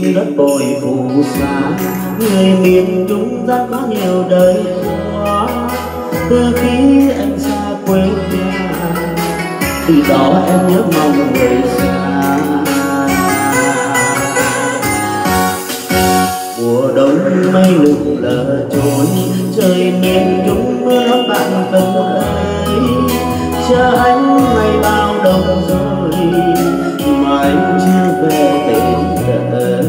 đất bồi phù sa, người miền Trung rất có nhiều đời qua. Từ khi anh xa quê nhà, từ đó em nhớ mong người xa. Mùa đông mây lụt lờ trôi, trời miền Trung mưa lắm bạn cần ơi. Chờ anh ngày bao đông rồi mà anh chưa về bên đời.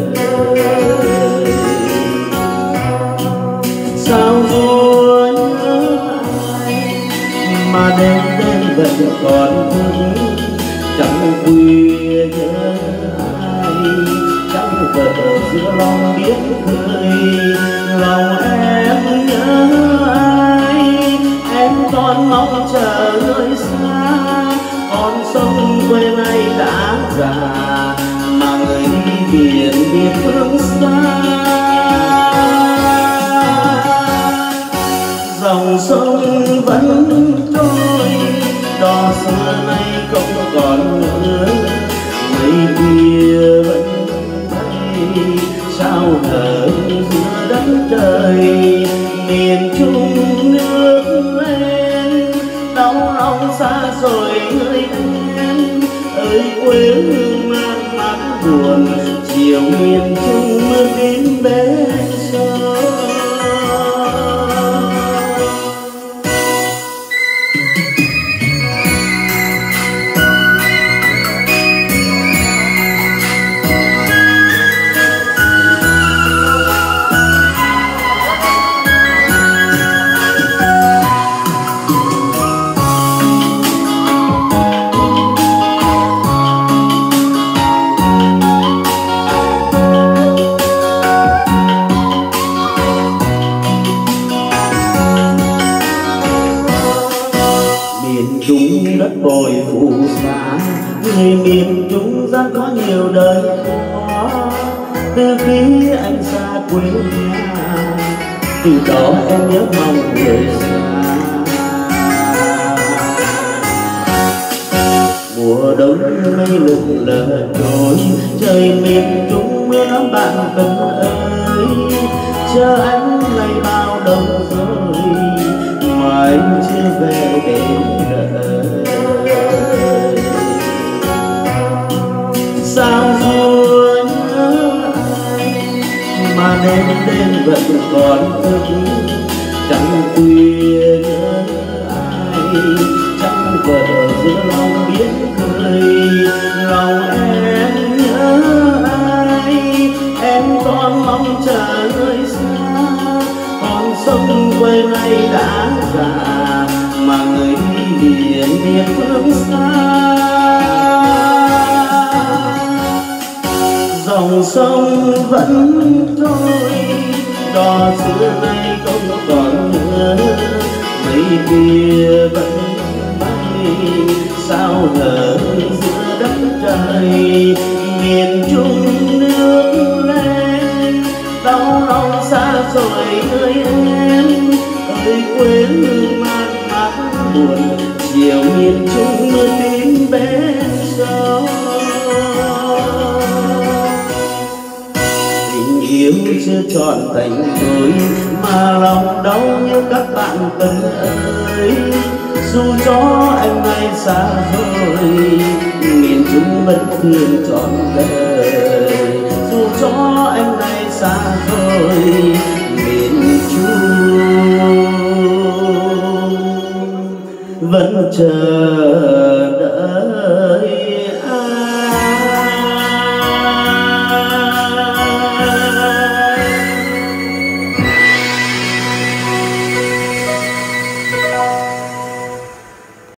Sao rồi nhớ ai mà đêm đêm vẫn còn thức, chẳng khuya nhớ ai, chẳng vợ giữa lòng biết cười. Lòng em nhớ ai, em còn mong chờ người xa. Con sông quê này đã già mà người đi biển biệt phương xa. Dòng sông vẫn trôi, đò xưa nay không còn nữa. Mây kia vẫn bay sao nở giữa đất trời. Miền Trung nước lên đau lòng xa rồi người em ơi. Quê hương mang mát buồn, chiều miền Trung mưa tím bể sâu. Trung đất bồi phù sa, người miền Trung rất có nhiều đời khó. Từ khi anh xa quê nhà, từ đó em nhớ mong người xa. Mùa đông mây lụt lờ trôi, trời miền Trung mưa lắm bạn cần ơi. Chờ anh ngày bao đông rồi mà anh chưa về bên đời. Sao rồi nhớ ai mà đêm đêm vẫn còn thức, chẳng khuya nhớ ai, chẳng vợ giữa lòng biết cười. Lòng em nhớ ai, em còn mong chờ người xa. Con sông quê này đã già mà người đi biển biệt phương xa. Dòng sông vẫn trôi, đò xưa nay không còn nữa. Mây kia vẫn bay sao nở giữa đất trời. Miền Trung nước lên đau lòng xa rồi người em ơi. Quê hương mát mát buồn, chiều miền Trung mưa tím bên sông. Tình yêu chưa trọn thành đôi mà lòng đau như các bạn cần ơi. Dù cho anh nay xa rồi, miền Trung vẫn thương trọn đời. Dù cho anh nay xa rồi, miền Trung vẫn chờ đợi.